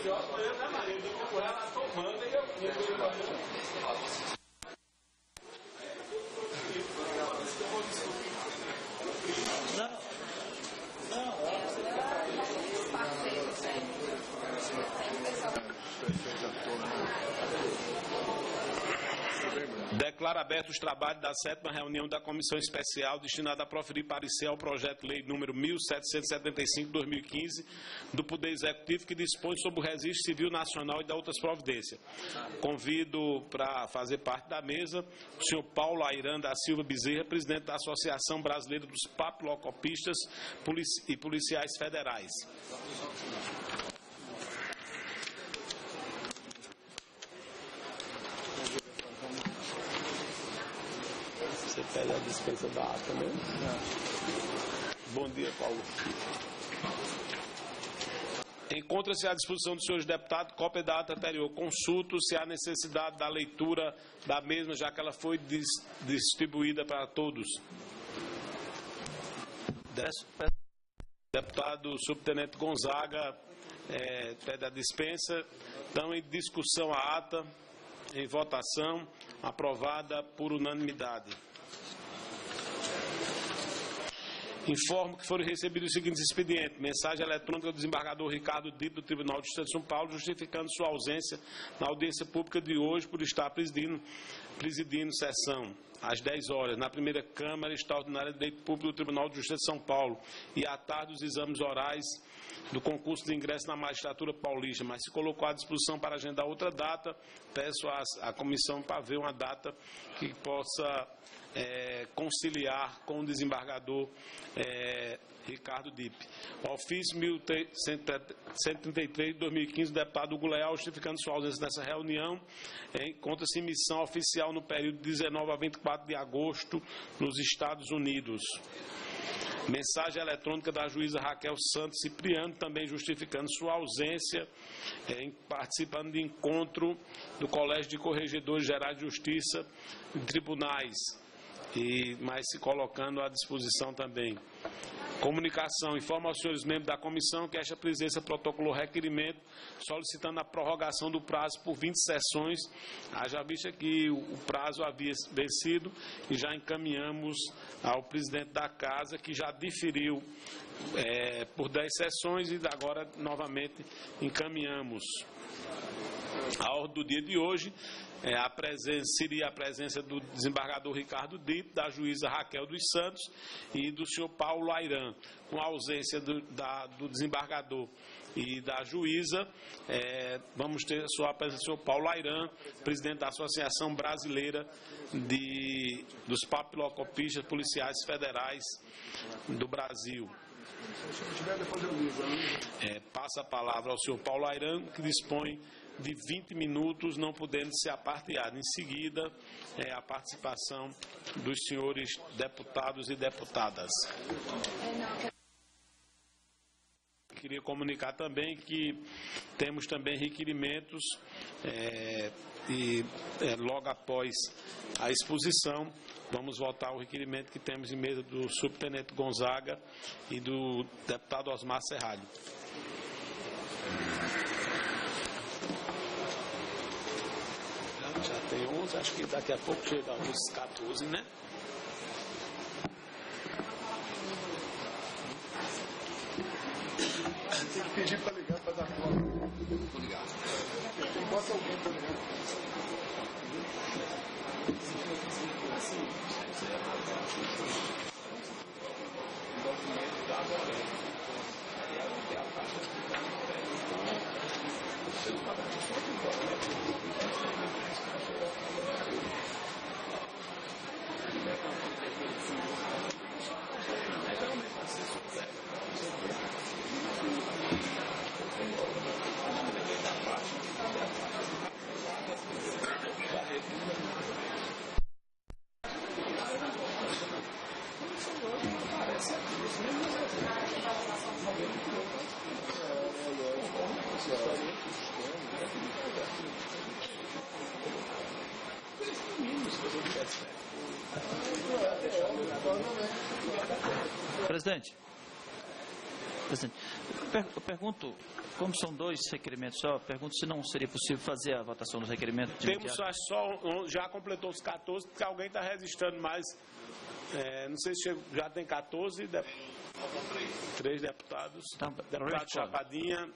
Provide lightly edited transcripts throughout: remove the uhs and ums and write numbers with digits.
Declaro aberto os trabalhos da 7ª reunião da Comissão Especial destinada a proferir parecer ao projeto de lei número 1775/2015 do Poder Executivo que dispõe sobre o Registro Civil Nacional e da outras providências. Convido para fazer parte da mesa o senhor Paulo Ayran da Silva Bezerra, presidente da Associação Brasileira dos Papilocopistas e Policiais Federais. Você pede a dispensa da ata, né? Bom dia, Paulo. Encontra-se à disposição dos senhores deputados cópia da ata anterior. Consulto se há necessidade da leitura da mesma, já que ela foi distribuída para todos. Deputado subtenente Gonzaga pede a dispensa. Então, em discussão a ata, em votação, aprovada por unanimidade. Informo que foram recebidos os seguintes expedientes. Mensagem eletrônica do desembargador Ricardo Dipp, do Tribunal de Justiça de São Paulo, justificando sua ausência na audiência pública de hoje por estar presidindo sessão às 10 horas, na primeira Câmara Extraordinária de Direito Público do Tribunal de Justiça de São Paulo, e à tarde os exames orais do concurso de ingresso na magistratura paulista, mas se colocou à disposição para agendar outra data. Peço à comissão para ver uma data que possa conciliar com o desembargador Ricardo Dipp. O ofício 1133 de 2015 do deputado Hugo Leal, justificando sua ausência nessa reunião, encontra-se em missão oficial no período de 19 a 24 de agosto nos Estados Unidos. Mensagem eletrônica da juíza Raquel Santos Cipriano, também justificando sua ausência, participando de encontro do Colégio de Corregedores Gerais de Justiça de Tribunais, mas se colocando à disposição também. Comunicação. Informa aos senhores membros da comissão que esta presidência protocolou requerimento solicitando a prorrogação do prazo por 20 sessões, haja vista que o prazo havia vencido, e já encaminhamos ao presidente da casa, que já diferiu por 10 sessões, e agora novamente encaminhamos. A ordem do dia de hoje seria a presença do desembargador Ricardo Dipp, da juíza Raquel dos Santos e do senhor Paulo Ayran. Com a ausência do desembargador e da juíza, vamos ter só a presença do senhor Paulo Ayran, presidente da Associação Brasileira dos Papilocopistas Policiais Federais do Brasil. Passa a palavra ao senhor Paulo Ayran, que dispõe de 20 minutos, não podendo ser aparteado. Em seguida, a participação dos senhores deputados e deputadas. Queria comunicar também que temos também requerimentos logo após a exposição, vamos votar o requerimento que temos em mesa do subtenente Gonzaga e do deputado Osmar Serralho. Já tem 11, acho que daqui a pouco chega uns 14, né? Tem que pedir para ligar, para dar conta. Vou ligar. Bota alguém para ligar. Presidente. Presidente, eu pergunto, como são 2 requerimentos só, pergunto se não seria possível fazer a votação dos requerimentos de Temos já completou os 14, porque alguém está registrando mais. Não sei se já tem 14, 3 deputados. Então, deputado Chapadinha.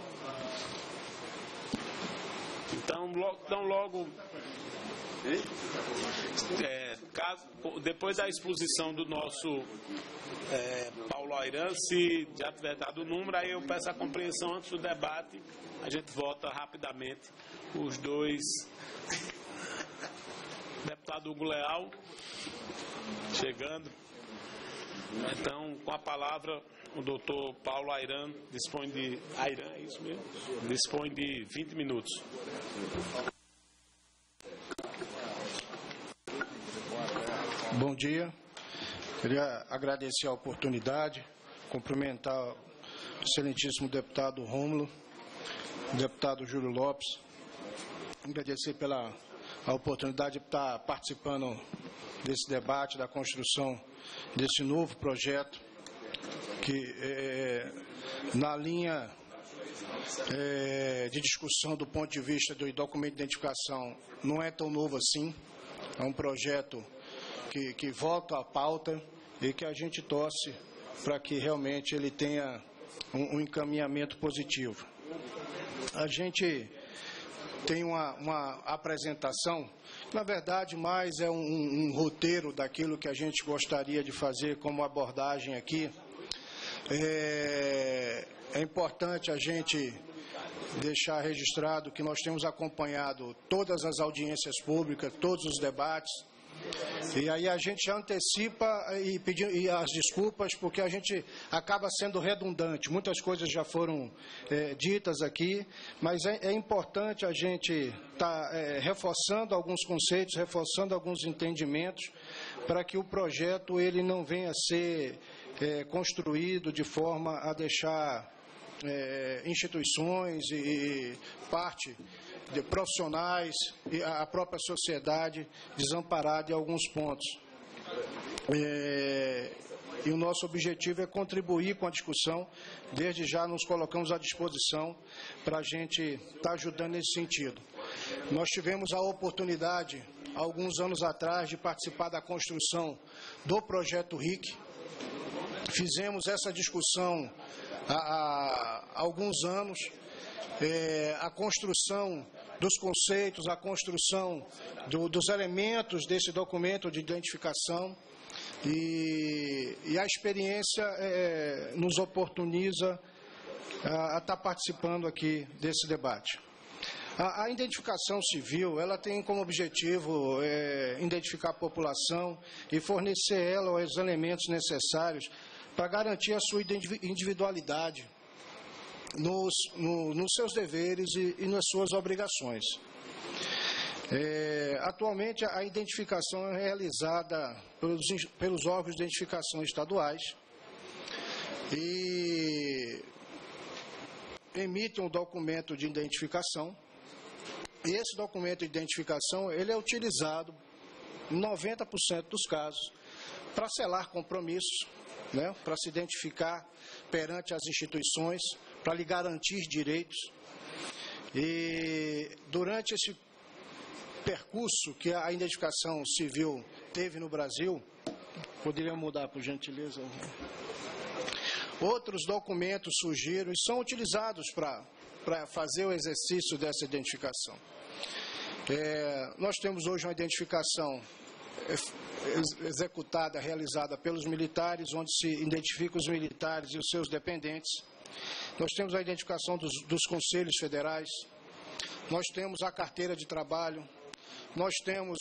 Então, logo depois da exposição do nosso Paulo Ayran, se já tiver dado o número, aí eu peço a compreensão antes do debate, a gente vota rapidamente os 2. Deputado Hugo Leal, chegando. Então, com a palavra, o doutor Paulo Ayran dispõe de... Ayran, é isso mesmo? Dispõe de 20 minutos. Bom dia. Queria agradecer a oportunidade, cumprimentar o excelentíssimo deputado Rômulo, o deputado Júlio Lopes, agradecer pela oportunidade de estar participando desse debate, da construção desse novo projeto, que na linha de discussão do ponto de vista do documento de identificação não é tão novo assim, é um projeto que volta à pauta e que a gente torce para que realmente ele tenha um encaminhamento positivo. A gente tem uma apresentação, na verdade, mais é um roteiro daquilo que a gente gostaria de fazer como abordagem aqui. É importante a gente deixar registrado que nós temos acompanhado todas as audiências públicas, todos os debates, e aí a gente já antecipa e as desculpas, porque a gente acaba sendo redundante. Muitas coisas já foram ditas aqui, mas é importante a gente estar reforçando alguns conceitos, reforçando alguns entendimentos, para que o projeto ele não venha a ser construído de forma a deixar instituições e parte de profissionais e a própria sociedade desamparada em alguns pontos. E o nosso objetivo é contribuir com a discussão. Desde já nos colocamos à disposição para a gente estar ajudando nesse sentido. Nós tivemos a oportunidade, alguns anos atrás, de participar da construção do projeto RIC. Fizemos essa discussão há alguns anos. A construção dos conceitos, a construção dos elementos desse documento de identificação e a experiência nos oportuniza a estar participando aqui desse debate. A identificação civil, ela tem como objetivo identificar a população e fornecer ela os elementos necessários para garantir a sua individualidade nos seus deveres e nas suas obrigações. Atualmente, a identificação é realizada pelos órgãos de identificação estaduais e emitem um documento de identificação. E esse documento de identificação ele é utilizado em 90% dos casos para selar compromissos, né, para se identificar perante as instituições, para lhe garantir direitos. E durante esse percurso que a identificação civil teve no Brasil, poderia mudar, por gentileza? Outros documentos surgiram e são utilizados para fazer o exercício dessa identificação. Nós temos hoje uma identificação executada, realizada pelos militares, onde se identifica os militares e os seus dependentes. Nós temos a identificação dos conselhos federais, nós temos a carteira de trabalho, nós temos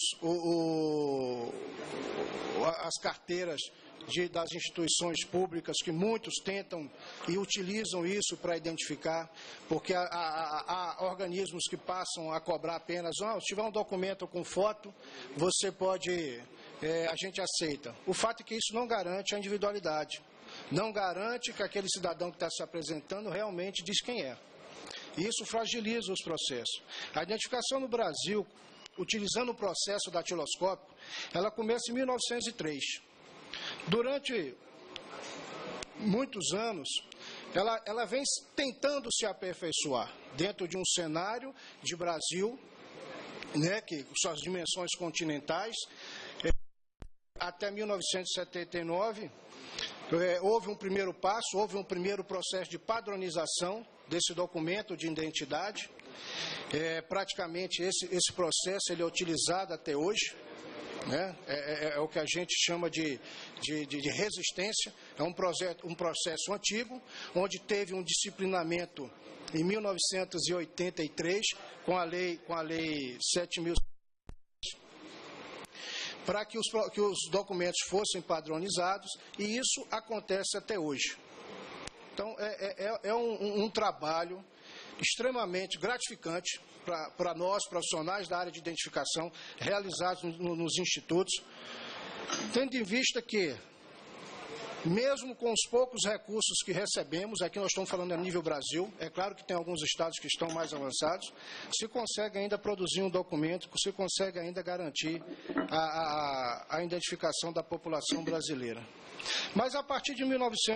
as carteiras das instituições públicas, que muitos tentam e utilizam isso para identificar, porque há organismos que passam a cobrar apenas, se tiver um documento com foto, você pode, a gente aceita. O fato é que isso não garante a individualidade, não garante que aquele cidadão que está se apresentando realmente diz quem é. E isso fragiliza os processos. A identificação no Brasil, utilizando o processo datiloscópico, ela começa em 1903. Durante muitos anos, ela vem tentando se aperfeiçoar dentro de um cenário de Brasil, né, que suas dimensões continentais, até 1979, houve um primeiro passo, houve um primeiro processo de padronização desse documento de identidade. Praticamente esse processo ele é utilizado até hoje, né? É o que a gente chama de resistência. É um processo antigo, onde teve um disciplinamento em 1983 com a lei 7.000, para que os documentos fossem padronizados, e isso acontece até hoje. Então, é um trabalho extremamente gratificante para nós, profissionais da área de identificação, realizados nos institutos, tendo em vista que, mesmo com os poucos recursos que recebemos, aqui nós estamos falando a nível Brasil, é claro que tem alguns estados que estão mais avançados, se consegue ainda produzir um documento, se consegue ainda garantir a identificação da população brasileira. Mas a partir de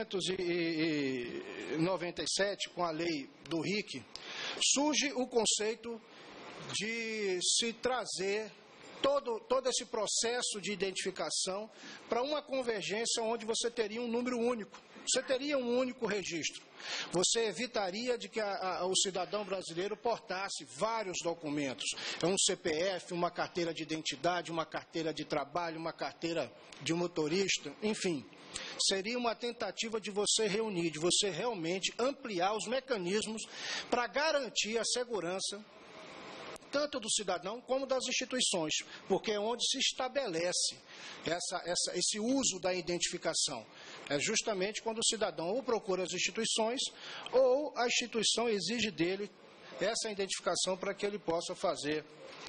1997, com a lei do RIC, surge o conceito de se trazer todo esse processo de identificação para uma convergência onde você teria um número único. Você teria um único registro. Você evitaria de que o cidadão brasileiro portasse vários documentos. Um CPF, uma carteira de identidade, uma carteira de trabalho, uma carteira de motorista, enfim. Seria uma tentativa de você reunir, de você realmente ampliar os mecanismos para garantir a segurança tanto do cidadão como das instituições, porque é onde se estabelece esse uso da identificação. É justamente quando o cidadão ou procura as instituições ou a instituição exige dele essa identificação para que ele possa fazer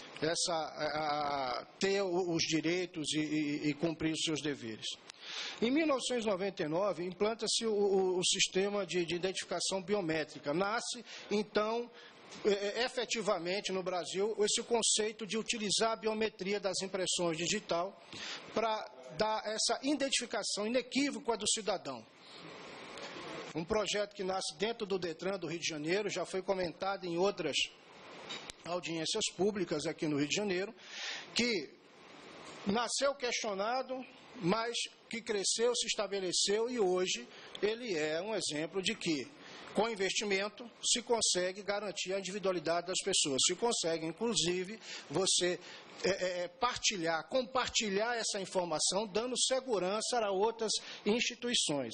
ter os direitos e cumprir os seus deveres. Em 1999, implanta-se o sistema de identificação biométrica. Nasce, então, efetivamente no Brasil, esse conceito de utilizar a biometria das impressões digital para dar essa identificação inequívoca do cidadão. Um projeto que nasce dentro do Detran do Rio de Janeiro, já foi comentado em outras audiências públicas aqui no Rio de Janeiro, que nasceu questionado, mas que cresceu, se estabeleceu, e hoje ele é um exemplo de que, com investimento, se consegue garantir a individualidade das pessoas. Se consegue, inclusive, você compartilhar essa informação, dando segurança a outras instituições.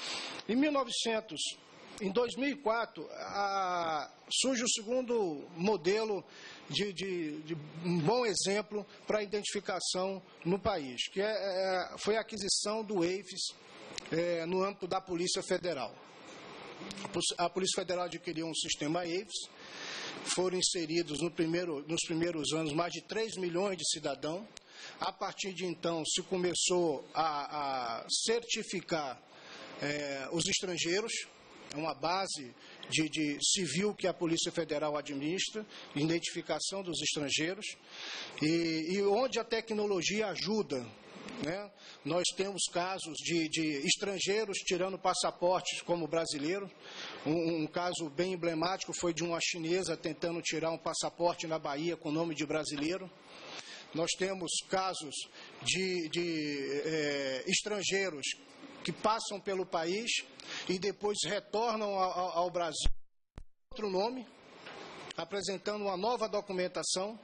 Em 2004, surge o segundo modelo de um bom exemplo para a identificação no país, que foi a aquisição do EIFES no âmbito da Polícia Federal. A Polícia Federal adquiriu um sistema EIFES, foram inseridos nos primeiros anos mais de 3 milhões de cidadãos. A partir de então, se começou a certificar os estrangeiros. É uma base de civil que a Polícia Federal administra, identificação dos estrangeiros, e onde a tecnologia ajuda, né? Nós temos casos de estrangeiros tirando passaportes como brasileiros. Um caso bem emblemático foi de uma chinesa tentando tirar um passaporte na Bahia com o nome de brasileiro. Nós temos casos de estrangeiros que passam pelo país e depois retornam ao Brasil com outro nome, apresentando uma nova documentação.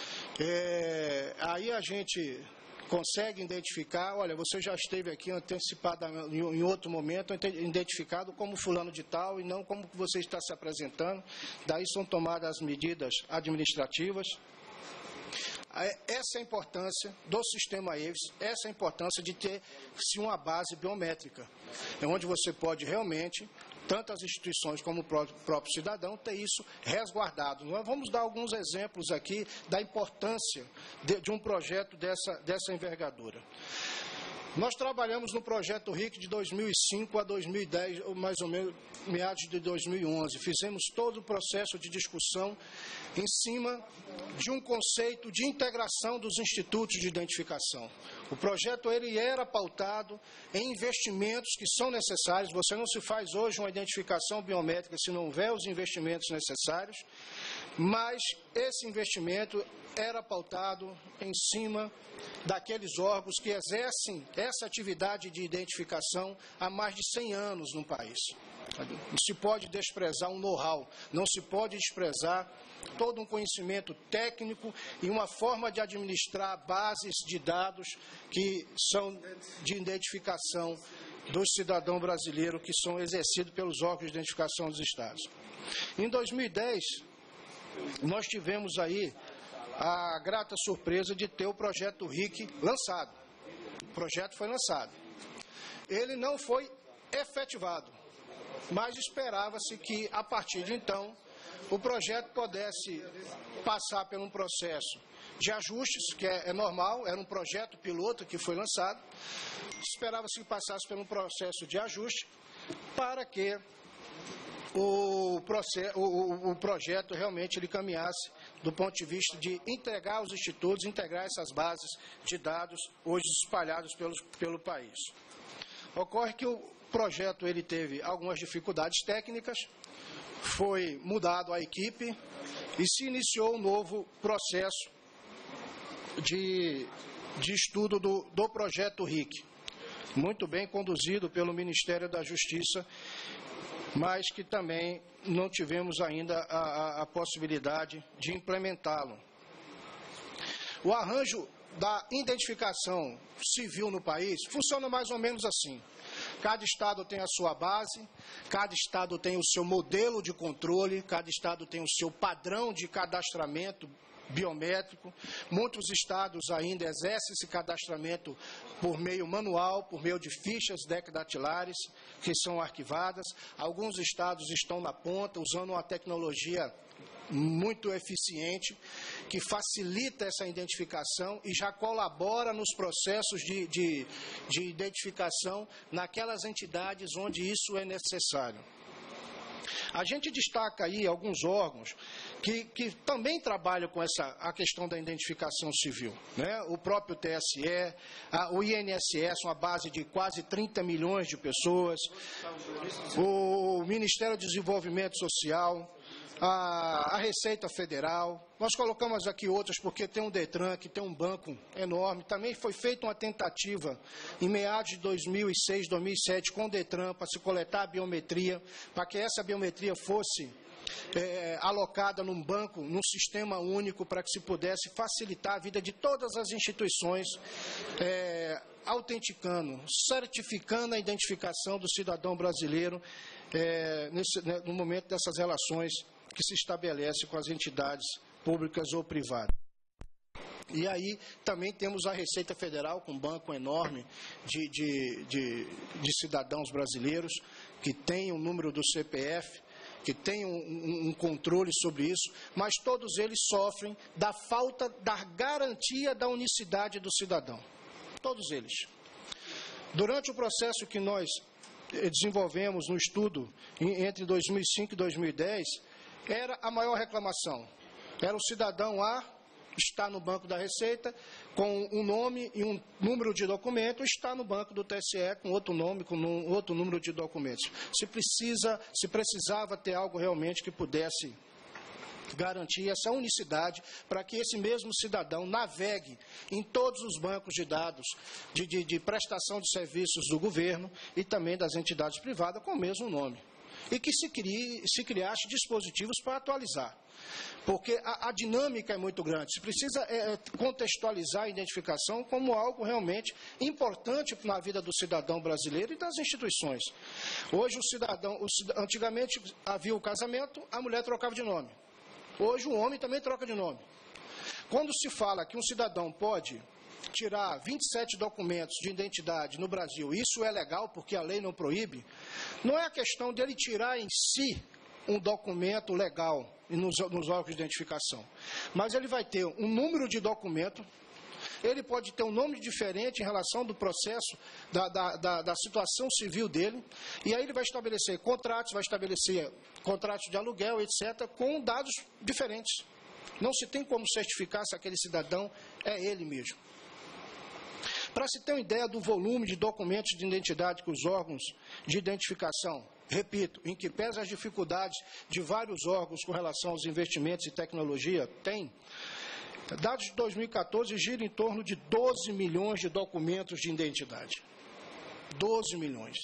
Aí a gente consegue identificar, olha, você já esteve aqui antecipadamente, em outro momento, identificado como fulano de tal e não como você está se apresentando. Daí são tomadas as medidas administrativas. Essa é a importância do sistema EIFES, essa é a importância de ter-se uma base biométrica, onde você pode realmente, tanto as instituições como o próprio cidadão, ter isso resguardado. Nós vamos dar alguns exemplos aqui da importância de um projeto dessa envergadura. Nós trabalhamos no projeto RIC de 2005 a 2010, ou mais ou menos meados de 2011. Fizemos todo o processo de discussão em cima de um conceito de integração dos institutos de identificação. O projeto ele era pautado em investimentos que são necessários. Você não se faz hoje uma identificação biométrica se não houver os investimentos necessários, mas esse investimento era pautado em cima daqueles órgãos que exercem essa atividade de identificação há mais de 100 anos no país. Não se pode desprezar um know-how, não se pode desprezar todo um conhecimento técnico e uma forma de administrar bases de dados que são de identificação do cidadão brasileiro, que são exercidos pelos órgãos de identificação dos estados. Em 2010, nós tivemos aí a grata surpresa de ter o projeto RIC lançado. O projeto foi lançado. Ele não foi efetivado, mas esperava-se que, a partir de então, o projeto pudesse passar por um processo de ajustes, que é normal, era um projeto piloto que foi lançado. Esperava-se que passasse por um processo de ajuste para que o projeto realmente ele caminhasse do ponto de vista de integrar os institutos, integrar essas bases de dados hoje espalhados pelo país. Ocorre que o projeto ele teve algumas dificuldades técnicas, foi mudado a equipe e se iniciou um novo processo de estudo do projeto RIC, muito bem conduzido pelo Ministério da Justiça, mas que também não tivemos ainda a possibilidade de implementá-lo. O arranjo da identificação civil no país funciona mais ou menos assim. Cada estado tem a sua base, cada estado tem o seu modelo de controle, cada estado tem o seu padrão de cadastramento biométrico. Muitos estados ainda exercem esse cadastramento por meio manual, por meio de fichas decdatilares que são arquivadas. Alguns estados estão na ponta, usando uma tecnologia muito eficiente, que facilita essa identificação e já colabora nos processos de identificação naquelas entidades onde isso é necessário. A gente destaca aí alguns órgãos que também trabalham com a questão da identificação civil, né? O próprio TSE, o INSS, uma base de quase 30 milhões de pessoas, o Ministério do Desenvolvimento Social, a Receita Federal. Nós colocamos aqui outras porque tem um DETRAN, que tem um banco enorme. Também foi feita uma tentativa em meados de 2006, 2007 com o DETRAN para se coletar a biometria, para que essa biometria fosse alocada num banco, num sistema único, para que se pudesse facilitar a vida de todas as instituições, autenticando, certificando a identificação do cidadão brasileiro no momento dessas relações que se estabelece com as entidades públicas ou privadas. E aí também temos a Receita Federal, com um banco enorme de cidadãos brasileiros, que tem o número do CPF, que tem um controle sobre isso, mas todos eles sofrem da falta da garantia da unicidade do cidadão. Todos eles. Durante o processo que nós desenvolvemos no estudo entre 2005 e 2010, era a maior reclamação. Era o cidadão A, está no banco da Receita, com um nome e um número de documento, está no banco do TSE com outro nome, com outro número de documentos. Se precisava ter algo realmente que pudesse garantir essa unicidade para que esse mesmo cidadão navegue em todos os bancos de dados de prestação de serviços do governo e também das entidades privadas com o mesmo nome. E que se criasse dispositivos para atualizar. Porque a dinâmica é muito grande. Se precisa contextualizar a identificação como algo realmente importante na vida do cidadão brasileiro e das instituições. Hoje, antigamente havia o casamento, a mulher trocava de nome. Hoje, o homem também troca de nome. Quando se fala que um cidadão pode tirar 27 documentos de identidade no Brasil, isso é legal porque a lei não proíbe, não é a questão dele tirar em si um documento legal nos órgãos de identificação, mas ele vai ter um número de documento ele pode ter um nome diferente em relação do processo, da situação civil dele, e aí ele vai estabelecer contratos de aluguel, etc., com dados diferentes. Não se tem como certificar se aquele cidadão é ele mesmo. Para se ter uma ideia do volume de documentos de identidade que os órgãos de identificação, repito, em que pesa as dificuldades de vários órgãos com relação aos investimentos e tecnologia, tem, dados de 2014 giram em torno de 12 milhões de documentos de identidade. 12 milhões.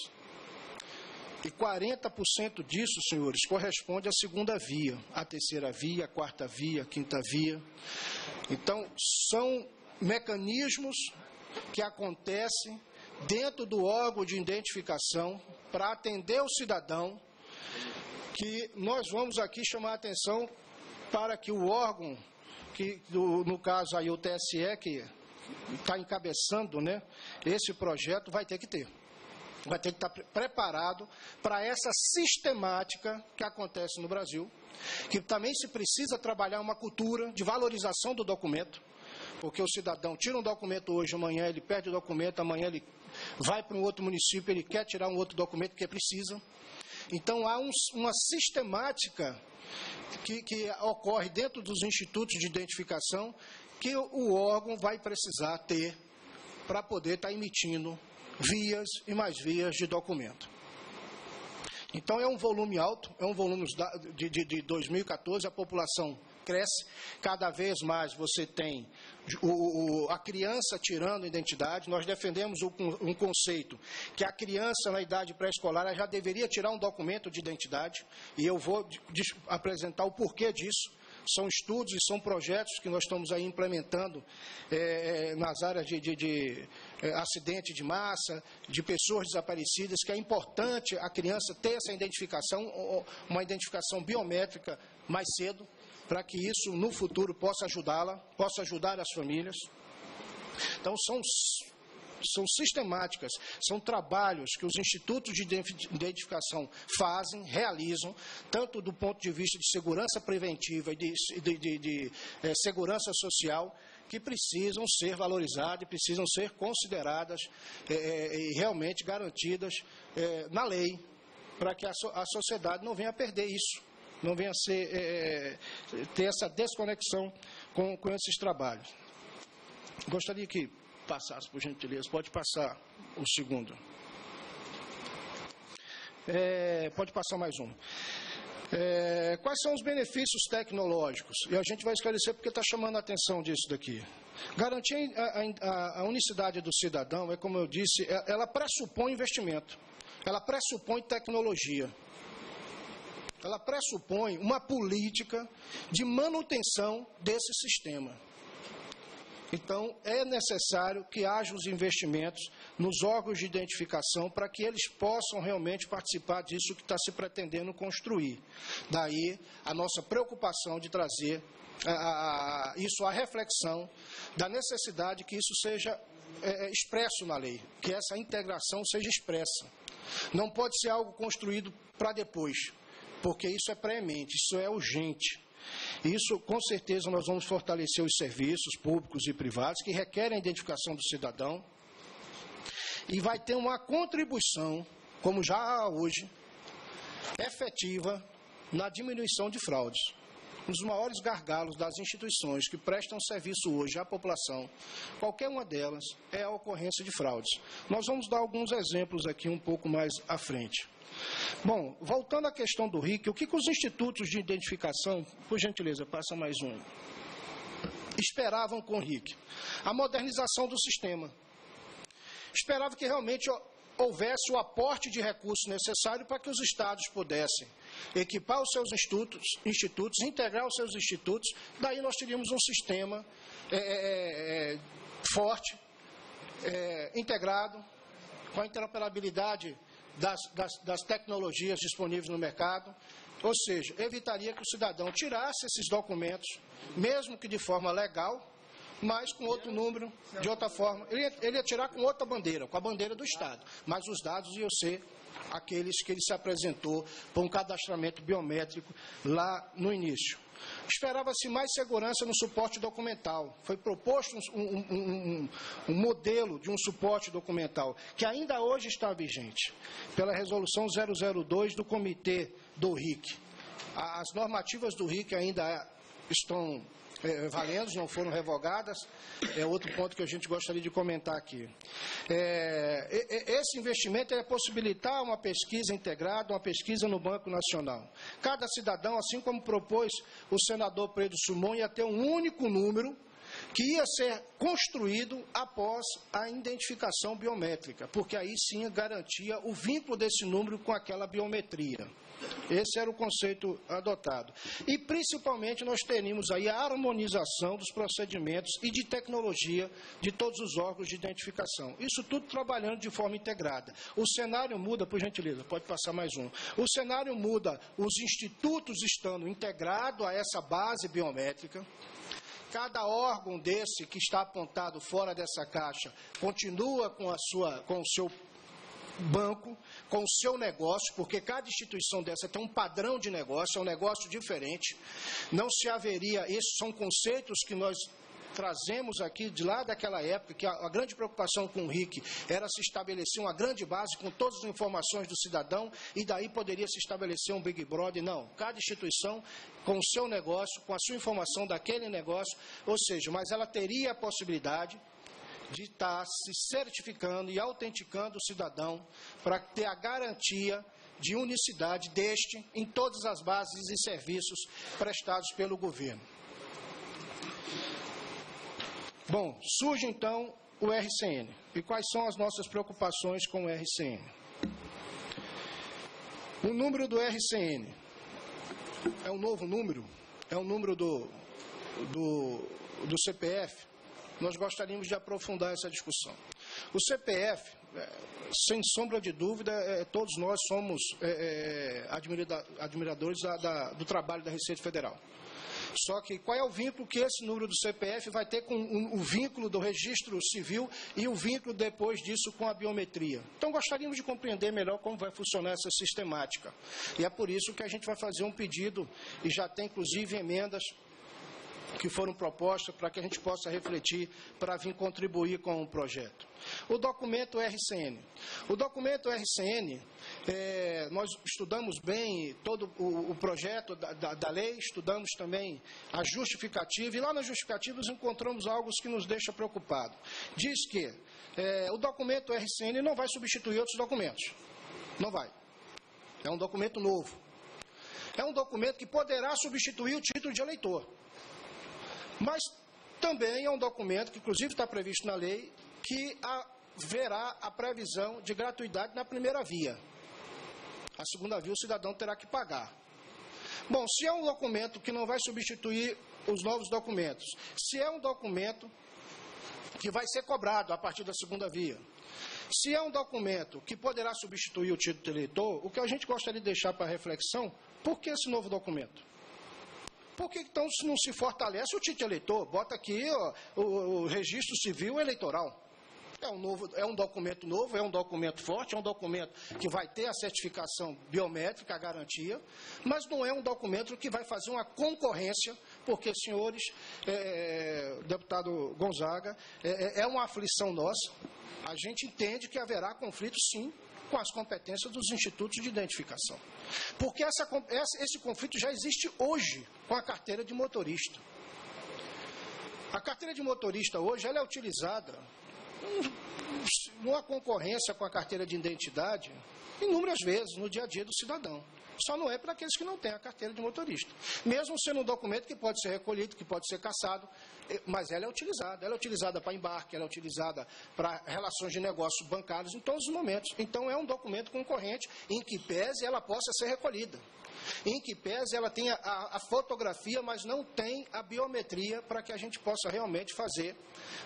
E 40% disso, senhores, corresponde à segunda via, à terceira via, à quarta via, à quinta via. Então, são mecanismos que acontecem dentro do órgão de identificação para atender o cidadão, que nós vamos aqui chamar a atenção para que o órgão, que no caso aí o TSE, que está encabeçando, né, esse projeto, vai ter que estar preparado para essa sistemática que acontece no Brasil, que também se precisa trabalhar uma cultura de valorização do documento, porque o cidadão tira um documento hoje, amanhã ele perde o documento, amanhã ele vai para um outro município, ele quer tirar um outro documento que precisa. Então há uma sistemática que ocorre dentro dos institutos de identificação que o órgão vai precisar ter para poder estar emitindo vias e mais vias de documento. Então é um volume alto, é um volume de 2014, a população cresce, cada vez mais você tem a criança tirando a identidade. Nós defendemos um conceito que a criança na idade pré-escolar já deveria tirar um documento de identidade, e eu vou apresentar o porquê disso. São estudos e são projetos que nós estamos aí implementando nas áreas de acidente de massa, de pessoas desaparecidas, que é importante a criança ter essa identificação, uma identificação biométrica mais cedo, para que isso no futuro possa ajudá-la, possa ajudar as famílias. Então são sistemáticas, são trabalhos que os institutos de identificação fazem, realizam, tanto do ponto de vista de segurança preventiva e de segurança social, que precisam ser valorizadas, precisam ser consideradas e realmente garantidas na lei, para que a sociedade não venha a perder isso, não venha a ter essa desconexão com esses trabalhos. Gostaria que passasse, por gentileza. Pode passar o segundo. Pode passar mais um. Quais são os benefícios tecnológicos? E a gente vai esclarecer porque está chamando a atenção disso daqui. Garantir a unicidade do cidadão, como eu disse, ela pressupõe investimento, ela pressupõe tecnologia, ela pressupõe uma política de manutenção desse sistema. Então, é necessário que haja os investimentos nos órgãos de identificação para que eles possam realmente participar disso que está se pretendendo construir. Daí, a nossa preocupação de trazer isso à reflexão da necessidade que isso seja expresso na lei, que essa integração seja expressa. Não pode ser algo construído para depois, porque isso é premente, isso é urgente. Isso, com certeza, nós vamos fortalecer os serviços públicos e privados que requerem a identificação do cidadão, e vai ter uma contribuição, como já há hoje, efetiva na diminuição de fraudes. Um dos maiores gargalos das instituições que prestam serviço hoje à população, qualquer uma delas, é a ocorrência de fraudes. Nós vamos dar alguns exemplos aqui um pouco mais à frente. Bom, voltando à questão do RIC, o que os institutos de identificação, por gentileza, passa mais um, esperavam com o RIC? A modernização do sistema. Esperava que realmente houvesse o aporte de recursos necessário para que os estados pudessem equipar os seus institutos, integrar os seus institutos, daí nós teríamos um sistema forte, integrado, com a interoperabilidade das tecnologias disponíveis no mercado, ou seja, evitaria que o cidadão tirasse esses documentos, mesmo que de forma legal, mas com outro número, de outra forma. Ele ia tirar com outra bandeira, com a bandeira do Estado, mas os dados iam ser aqueles que ele se apresentou para um cadastramento biométrico lá no início. Esperava-se mais segurança no suporte documental. Foi proposto um modelo de um suporte documental, que ainda hoje está vigente, pela Resolução 002 do Comitê do RIC. As normativas do RIC ainda estão valendo, não foram revogadas. É outro ponto que a gente gostaria de comentar aqui. Esse investimento é possibilitar uma pesquisa integrada, uma pesquisa no Banco Nacional. Cada cidadão, assim como propôs o senador Pedro Sumon, ia ter um único número que ia ser construído após a identificação biométrica, porque aí sim garantia o vínculo desse número com aquela biometria. Esse era o conceito adotado. E, principalmente, nós teríamos aí a harmonização dos procedimentos e de tecnologia de todos os órgãos de identificação. Isso tudo trabalhando de forma integrada. O cenário muda, por gentileza, pode passar mais um. O cenário muda, os institutos estando integrados a essa base biométrica. Cada órgão desse que está apontado fora dessa caixa continua com o seu banco, com o seu negócio, porque cada instituição dessa tem um padrão de negócio, é um negócio diferente. Não se haveria, esses são conceitos que nós trazemos aqui de lá daquela época, que a grande preocupação com o RIC era se estabelecer uma grande base com todas as informações do cidadão, e daí poderia se estabelecer um Big Brother. Não, cada instituição com o seu negócio, com a sua informação daquele negócio, ou seja, mas ela teria a possibilidade de estar se certificando e autenticando o cidadão para ter a garantia de unicidade deste em todas as bases e serviços prestados pelo governo. Bom, surge então o RCN. E quais são as nossas preocupações com o RCN? O número do RCN é um novo número, é um número do CPF. Nós gostaríamos de aprofundar essa discussão. O CPF, sem sombra de dúvida, todos nós somos admiradores do trabalho da Receita Federal. Só que qual é o vínculo que esse número do CPF vai ter com o vínculo do registro civil e o vínculo depois disso com a biometria? Então gostaríamos de compreender melhor como vai funcionar essa sistemática. E é por isso que a gente vai fazer um pedido, e já tem inclusive emendas que foram propostas para que a gente possa refletir para vir contribuir com o projeto. O documento RCN. O documento RCN, nós estudamos bem todo o projeto da lei, estudamos também a justificativa, e lá na justificativa nós encontramos algo que nos deixa preocupados. Diz que o documento RCN não vai substituir outros documentos. Não vai. É um documento novo. É um documento que poderá substituir o título de eleitor. Mas também é um documento que, inclusive, está previsto na lei, que haverá a previsão de gratuidade na primeira via. A segunda via o cidadão terá que pagar. Bom, se é um documento que não vai substituir os novos documentos, se é um documento que vai ser cobrado a partir da segunda via, se é um documento que poderá substituir o título de eleitor, o que a gente gostaria de deixar para reflexão, por que esse novo documento? Por que então não se fortalece o título de eleitor? Bota aqui o registro civil eleitoral. É um documento novo, é um documento forte, é um documento que vai ter a certificação biométrica, a garantia, mas não é um documento que vai fazer uma concorrência, porque, senhores, deputado Gonzaga, é uma aflição nossa. A gente entende que haverá conflito, sim, com as competências dos institutos de identificação. Porque esse conflito já existe hoje com a carteira de motorista. A carteira de motorista hoje ela é utilizada numa concorrência com a carteira de identidade inúmeras vezes no dia a dia do cidadão. Só não é para aqueles que não têm a carteira de motorista. Mesmo sendo um documento que pode ser recolhido, que pode ser cassado, mas ela é utilizada. Ela é utilizada para embarque, ela é utilizada para relações de negócios bancários em todos os momentos. Então é um documento concorrente em que pese ela possa ser recolhida. Em que pese ela tenha a fotografia, mas não tem a biometria para que a gente possa realmente fazer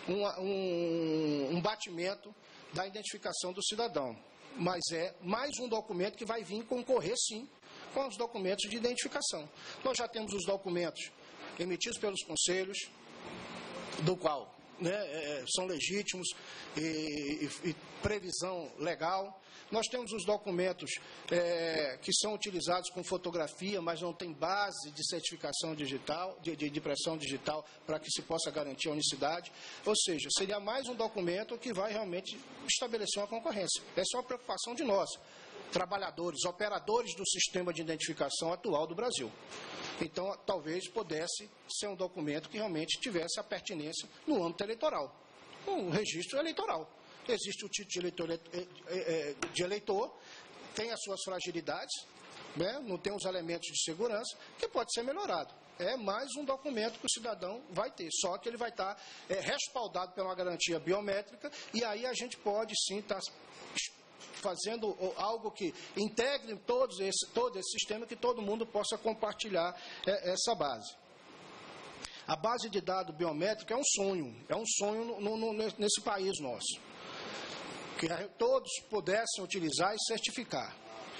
um batimento da identificação do cidadão. Mas é mais um documento que vai vir concorrer, sim, com os documentos de identificação. Nós já temos os documentos emitidos pelos conselhos, do qual são legítimos e previsão legal. Nós temos os documentos que são utilizados com fotografia, mas não tem base de certificação digital, de impressão digital, para que se possa garantir a unicidade. Ou seja, seria mais um documento que vai realmente estabelecer uma concorrência. Essa é uma preocupação de nós, trabalhadores, operadores do sistema de identificação atual do Brasil. Então, talvez pudesse ser um documento que realmente tivesse a pertinência no âmbito eleitoral. Um registro eleitoral. Existe o título de eleitor, tem as suas fragilidades, né? Não tem os elementos de segurança, que pode ser melhorado. É mais um documento que o cidadão vai ter, só que ele vai estar respaldado por uma garantia biométrica, e aí a gente pode sim estar fazendo algo que integre todo esse sistema, que todo mundo possa compartilhar essa base. A base de dados biométrica é um sonho nesse país nosso, que todos pudessem utilizar e certificar.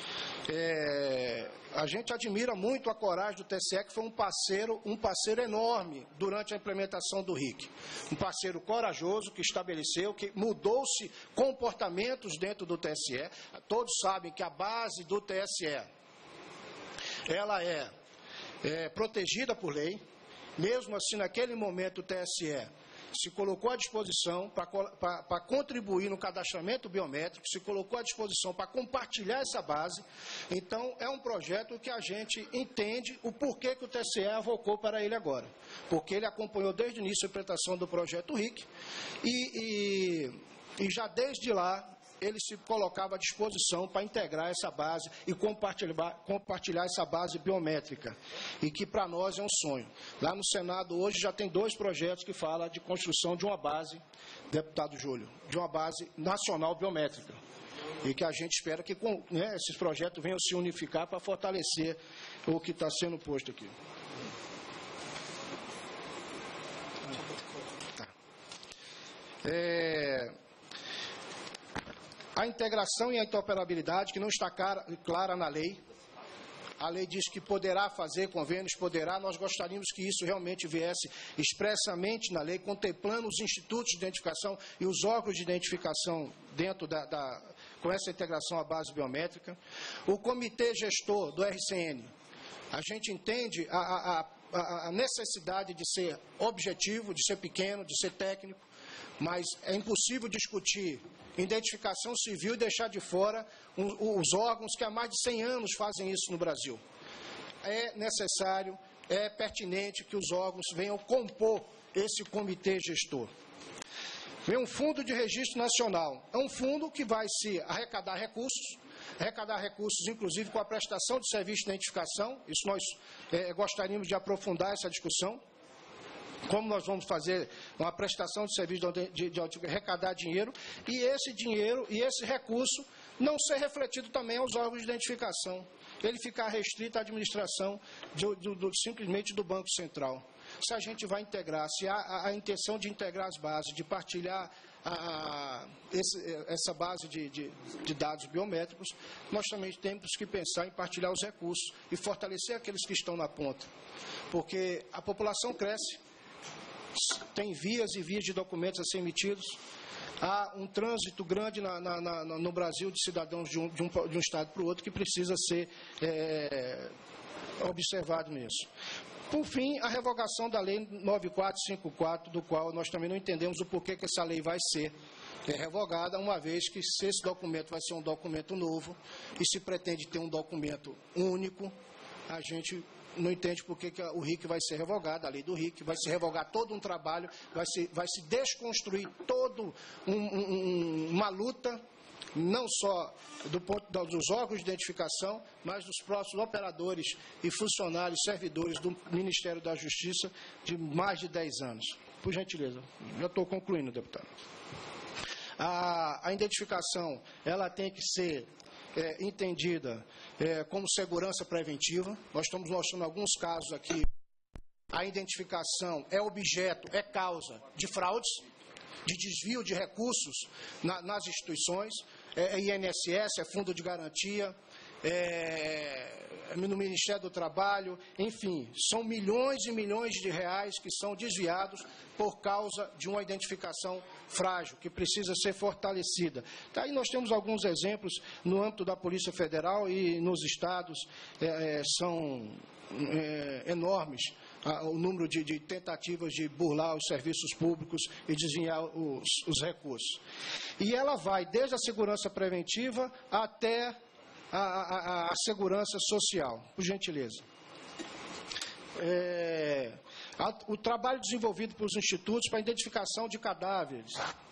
A gente admira muito a coragem do TSE, que foi um parceiro enorme durante a implementação do RIC. Um parceiro corajoso que estabeleceu, que mudou-se comportamentos dentro do TSE. Todos sabem que a base do TSE, ela é protegida por lei. Mesmo assim, naquele momento, o TSE se colocou à disposição para contribuir no cadastramento biométrico, se colocou à disposição para compartilhar essa base. Então, é um projeto que a gente entende o porquê que o TSE avocou para ele agora. Porque ele acompanhou desde o início a implementação do projeto RIC e já desde lá ele se colocava à disposição para integrar essa base e compartilhar essa base biométrica, e que para nós é um sonho. Lá no Senado hoje já tem 2 projetos que falam de construção de uma base, deputado Júlio, de uma base nacional biométrica, e que a gente espera que esses projetos venham se unificar para fortalecer o que está sendo posto aqui. Tá. A integração e a interoperabilidade, que não está clara na lei. A lei diz que poderá fazer convênios, nós gostaríamos que isso realmente viesse expressamente na lei, contemplando os institutos de identificação e os órgãos de identificação dentro com essa integração à base biométrica. O comitê gestor do RCN, a gente entende a necessidade de ser objetivo, de ser pequeno, de ser técnico, mas é impossível discutir identificação civil e deixar de fora os órgãos que há mais de 100 anos fazem isso no Brasil. É necessário, é pertinente que os órgãos venham compor esse comitê gestor. Vem um fundo de registro nacional. É um fundo que vai se arrecadar recursos, inclusive com a prestação de serviço de identificação. Isso nós gostaríamos de aprofundar essa discussão. Como nós vamos fazer uma prestação de serviço de arrecadar dinheiro, e esse dinheiro e esse recurso não ser refletido também aos órgãos de identificação. Ele ficar restrito à administração simplesmente do Banco Central. Se a gente vai integrar, se há a intenção de integrar as bases, de partilhar essa base de dados biométricos, nós também temos que pensar em partilhar os recursos e fortalecer aqueles que estão na ponta. Porque a população cresce, tem vias e vias de documentos a ser emitidos, há um trânsito grande no Brasil de cidadãos de um estado para o outro que precisa ser observado nisso. Por fim, a revogação da Lei 9454, do qual nós também não entendemos o porquê que essa lei vai ser revogada, uma vez que se esse documento vai ser um documento novo e se pretende ter um documento único, a gente não entende por que o RIC vai ser revogado, a lei do RIC, vai se revogar todo um trabalho, vai se desconstruir toda uma luta, não só dos órgãos de identificação, mas dos próximos operadores e funcionários, servidores do Ministério da Justiça de mais de 10 anos. Por gentileza, já estou concluindo, deputado. A identificação, ela tem que ser entendida como segurança preventiva. Nós estamos mostrando alguns casos aqui. A identificação é objeto, é causa de fraudes, de desvio de recursos nas instituições, INSS, Fundo de Garantia, no Ministério do Trabalho, enfim, são milhões e milhões de reais que são desviados por causa de uma identificação frágil, que precisa ser fortalecida. Daí nós temos alguns exemplos no âmbito da Polícia Federal e nos estados são enormes o número de tentativas de burlar os serviços públicos e desviar os recursos. E ela vai desde a segurança preventiva até a segurança social, por gentileza. O trabalho desenvolvido pelos institutos para a identificação de cadáveres.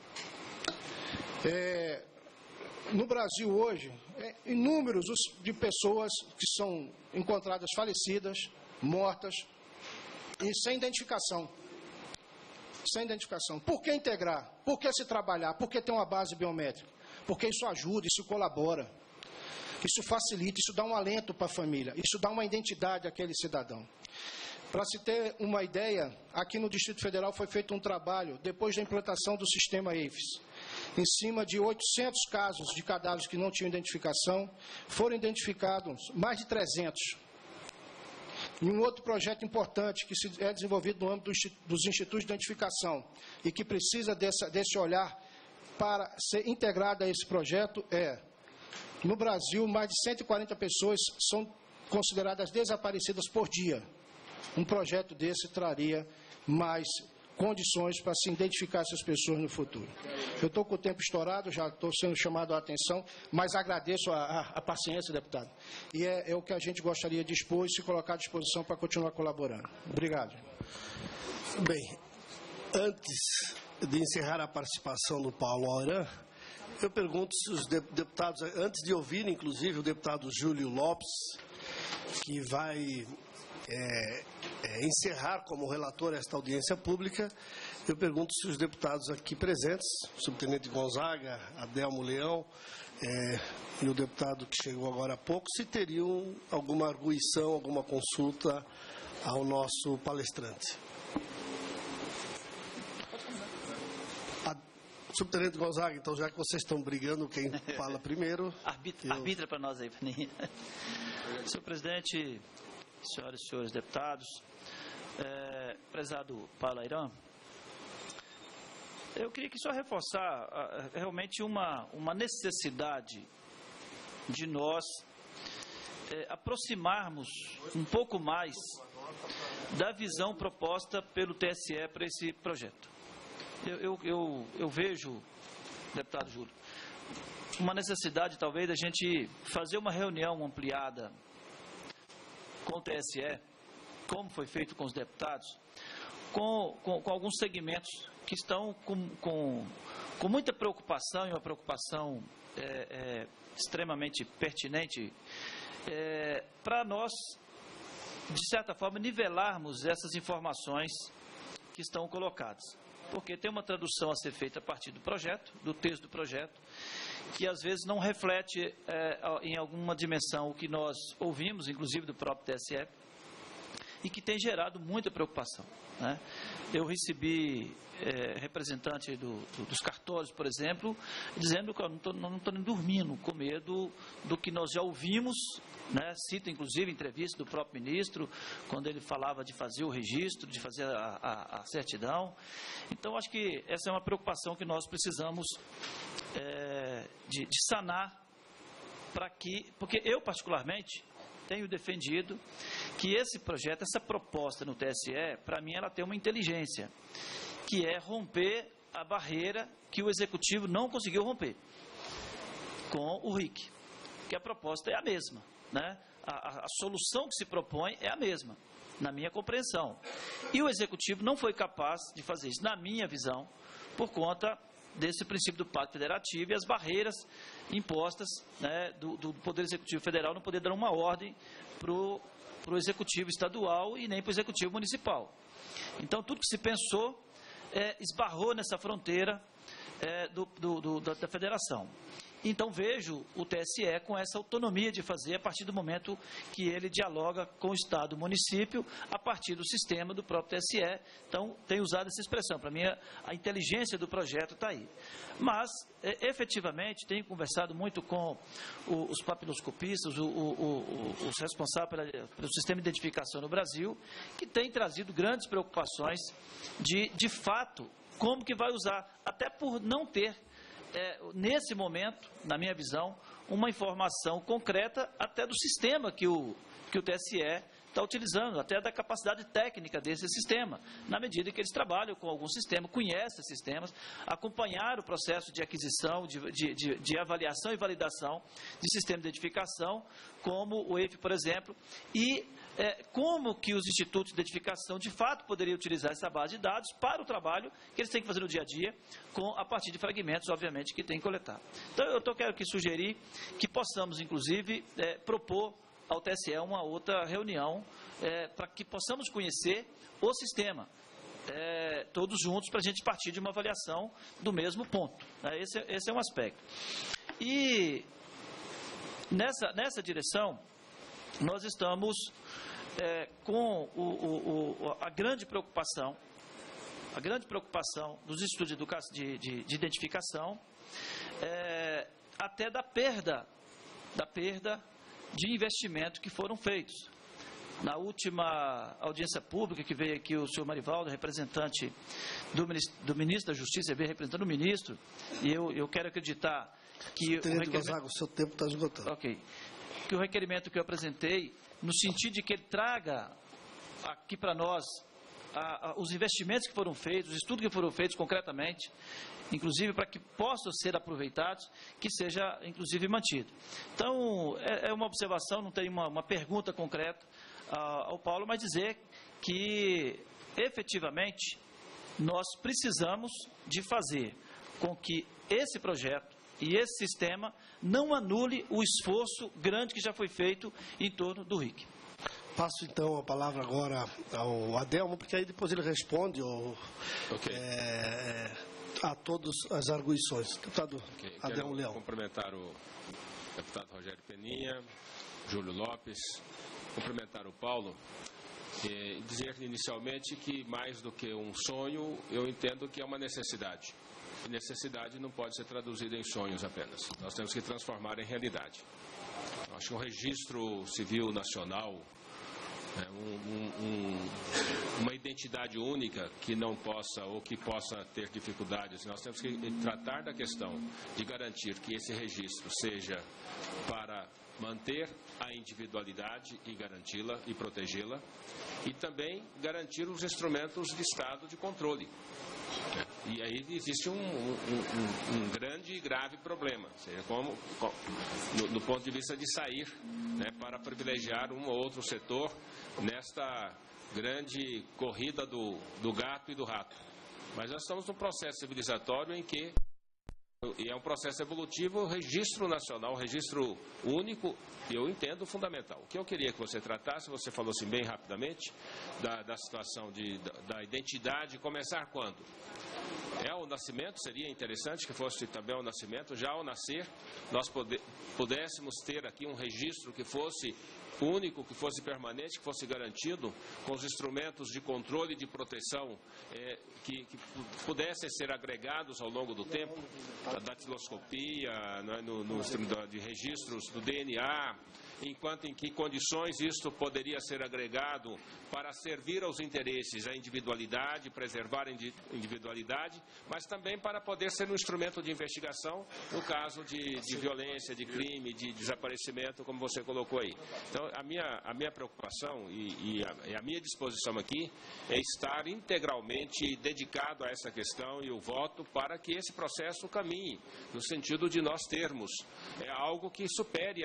No Brasil hoje, inúmeros de pessoas que são encontradas falecidas, mortas, e sem identificação. Sem identificação. Por que integrar? Por que se trabalhar? Por que ter uma base biométrica? Porque isso ajuda, isso colabora. Isso facilita, isso dá um alento para a família, isso dá uma identidade àquele cidadão. Para se ter uma ideia, aqui no Distrito Federal foi feito um trabalho, depois da implantação do sistema EIFES, em cima de 800 casos de cadáveres que não tinham identificação, foram identificados mais de 300. E um outro projeto importante que é desenvolvido no âmbito dos institutos de identificação e que precisa desse olhar para ser integrado a esse projeto no Brasil, mais de 140 pessoas são consideradas desaparecidas por dia. Um projeto desse traria mais condições para se identificar essas pessoas no futuro. Eu estou com o tempo estourado, já estou sendo chamado a atenção, mas agradeço a paciência, deputado. E é o que a gente gostaria de expor e se colocar à disposição para continuar colaborando. Obrigado. Bem, antes de encerrar a participação do Paulo Auran, eu pergunto se os deputados, antes de ouvir, inclusive, o deputado Júlio Lopes, que vai encerrar como relator esta audiência pública, eu pergunto se os deputados aqui presentes, o subtenente Gonzaga, Adelmo Leão e o deputado que chegou agora há pouco, se teriam alguma arguição, alguma consulta ao nosso palestrante. Subtenente Gonzaga, então, já que vocês estão brigando, quem fala primeiro... Arbitra para nós aí, Paninha. Senhor presidente, senhoras e senhores deputados, prezado Paulo Auran, eu queria aqui só reforçar realmente uma necessidade de nós aproximarmos um pouco mais da visão proposta pelo TSE para esse projeto. Eu vejo, deputado Júlio, uma necessidade talvez da gente fazer uma reunião ampliada com o TSE, como foi feito com os deputados, com alguns segmentos que estão com muita preocupação, e uma preocupação extremamente pertinente, para nós, de certa forma, nivelarmos essas informações que estão colocadas. Porque tem uma tradução a ser feita a partir do projeto, do texto do projeto, que às vezes não reflete em alguma dimensão o que nós ouvimos, inclusive do próprio TSE, e que tem gerado muita preocupação, né? Eu recebi representante dos cartórios, por exemplo, dizendo que eu não estou nem dormindo com medo do que nós já ouvimos, né? Cito inclusive entrevista do próprio ministro, quando ele falava de fazer o registro, de fazer a certidão. Então, acho que essa é uma preocupação que nós precisamos de sanar, porque eu, particularmente, tenho defendido que esse projeto, essa proposta no TSE, para mim, ela tem uma inteligência, que é romper a barreira que o Executivo não conseguiu romper com o RIC, que a proposta é a mesma, né? A solução que se propõe é a mesma, na minha compreensão. E o Executivo não foi capaz de fazer isso, na minha visão, por conta desse princípio do Pacto Federativo e as barreiras impostas, né, do Poder Executivo Federal não poder dar uma ordem para o Executivo Estadual e nem para o Executivo Municipal. Então, tudo que se pensou esbarrou nessa fronteira da Federação. Então, vejo o TSE com essa autonomia de fazer a partir do momento que ele dialoga com o Estado e o município, a partir do sistema do próprio TSE. Então, tenho usado essa expressão. Para mim, a inteligência do projeto está aí. Mas, efetivamente, tenho conversado muito com os papiloscopistas, os responsáveis pelo sistema de identificação no Brasil, que têm trazido grandes preocupações de fato, como que vai usar, até por não ter, nesse momento, na minha visão, uma informação concreta até do sistema que o TSE está utilizando, até da capacidade técnica desse sistema, na medida que eles trabalham com algum sistema, conhecem sistemas, acompanhar o processo de aquisição, de avaliação e validação de sistema de identificação, como o EIF, por exemplo, e como que os institutos de identificação, de fato, poderiam utilizar essa base de dados para o trabalho que eles têm que fazer no dia a dia, a partir de fragmentos, obviamente, que têm que coletar. Então, eu quero sugerir que possamos, inclusive, propor ao TSE uma outra reunião para que possamos conhecer o sistema, todos juntos, para a gente partir de uma avaliação do mesmo ponto. Esse é um aspecto. E nessa direção, nós estamos com a grande preocupação dos institutos de identificação, até da perda de investimento que foram feitos. Na última audiência pública que veio aqui o senhor Marivaldo, representante do ministro da Justiça, veio representando o ministro, e eu quero acreditar que o seu tempo está esgotando. Ok. Que o requerimento que eu apresentei, no sentido de que ele traga aqui para nós os investimentos que foram feitos, os estudos que foram feitos concretamente, inclusive para que possam ser aproveitados, que seja, inclusive, mantido. Então, é uma observação, não tem uma pergunta concreta ao Paulo, mas dizer que, efetivamente, nós precisamos de fazer com que esse projeto e esse sistema não anule o esforço grande que já foi feito em torno do RIC. Passo, então, a palavra agora ao Adelmo, porque aí depois ele responde a todas as arguições. Deputado Adelmo Leão. Cumprimentar o deputado Rogério Peninha, Júlio Lopes, cumprimentar o Paulo e dizer inicialmente que, mais do que um sonho, eu entendo que é uma necessidade. E necessidade não pode ser traduzida em sonhos apenas. Nós temos que transformar em realidade. Eu acho que um registro civil nacional, uma identidade única que não possa ou que possa ter dificuldades. Nós temos que tratar da questão de garantir que esse registro seja para manter a individualidade e garanti-la e protegê-la, e também garantir os instrumentos de Estado de controle. E aí existe um grande e grave problema, seja, no ponto de vista de sair, para privilegiar um ou outro setor nesta grande corrida do gato e do rato. Mas nós estamos num processo civilizatório em que, e é um processo evolutivo, o registro nacional, o registro único, eu entendo fundamental. O que eu queria que você tratasse, você falou assim bem rapidamente, da situação da identidade, começar quando? Ao nascimento, seria interessante que fosse também ao nascimento, já ao nascer, nós pudéssemos ter aqui um registro que fosse único, que fosse permanente, que fosse garantido, com os instrumentos de controle e de proteção que pudessem ser agregados ao longo do tempo, a datiloscopia, no instrumento de registros do DNA, enquanto em que condições isto poderia ser agregado para servir aos interesses, a individualidade, preservar a individualidade, mas também para poder ser um instrumento de investigação no caso de violência, de crime, de desaparecimento, como você colocou aí. Então, a minha preocupação e a minha disposição aqui é estar integralmente dedicado a essa questão e o voto para que esse processo caminhe, no sentido de nós termos algo que supere